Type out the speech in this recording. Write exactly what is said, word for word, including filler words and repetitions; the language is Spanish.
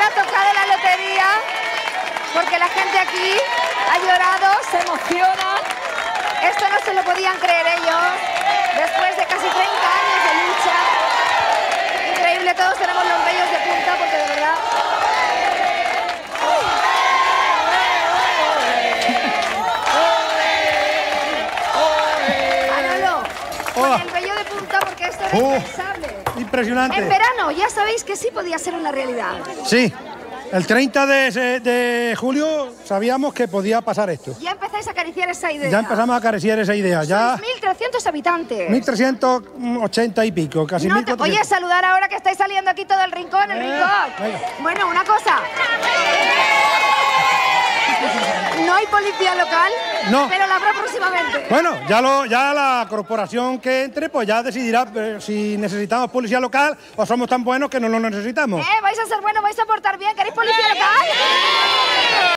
hubiera tocado la lotería, porque la gente aquí ha llorado, se emociona. Esto no se lo podían creer ellos, después de casi treinta años de lucha. Increíble, todos tenemos los vellos de punta, porque de verdad... Manolo, con el vello de punta, porque esto era Oh, impensable. impresionante. En verano, ya sabéis que sí podía ser una realidad. Sí, el treinta de, de julio sabíamos que podía pasar esto. Ya empezáis a acariciar esa idea. Ya empezamos a acariciar esa idea. Ya Sois mil trescientos habitantes. mil trescientos ochenta y pico, casi No mil te- cuatrocientos. Oye, saludar ahora que estáis saliendo aquí todo el rincón, el Eh, rincón. venga. Bueno, una cosa. No hay policía local, No. pero la habrá próximamente. Bueno, ya, lo, ya la corporación que entre, pues ya decidirá eh, si necesitamos policía local o somos tan buenos que no lo necesitamos. ¿Eh? ¿Vais a ser buenos? ¿Vais a portar bien? ¿Queréis policía local?